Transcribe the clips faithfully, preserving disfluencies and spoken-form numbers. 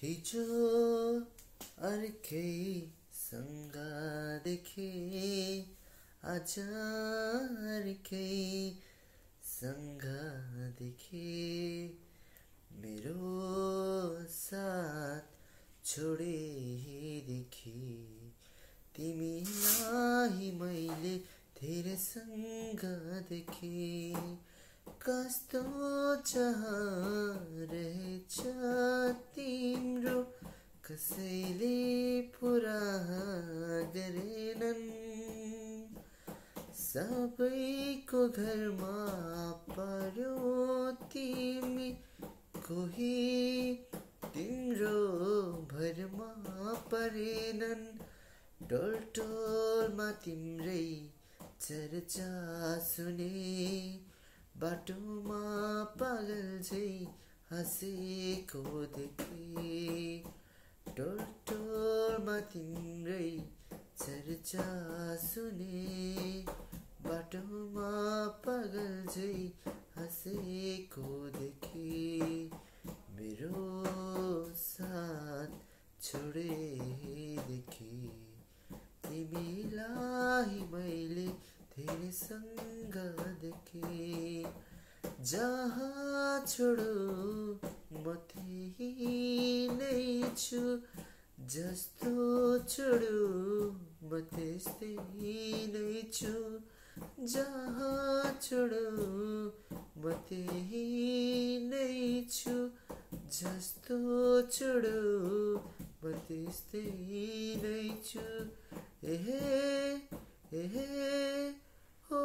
हेजो अर्कै sanga देखे आज अर्कै sanga देखे मेरो साथ छोडेदेखि तिमीलाई मैले धेरै सँग देखे कस्तो चाह रहेछ तिम्रो कसैले पुरा गरेनन् सबैको घरमा पर्यो तिमी कोही तिम्रो भरमा परेनन् टोलटोलमा तिम्रै चर्चा सुने बाटोमा पागल झै हाँसेको देखे टोलटोलमा तिम्रै चर्चा सुने बाटोमा पागल झै हाँसेको देखे मेरो साथ छोडेदेखि तिमीलाई मैले धेरै सँग देखे जहाँ छोडो म त्यही नै छु जस्तो छोडो म त्यस्तै नै छु जहाँ छोडो म त्यही नै छु जस्तो छोडो म त्यस्तै नै छु एहे एहे हो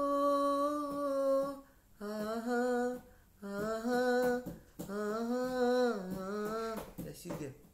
आहा आहा आहा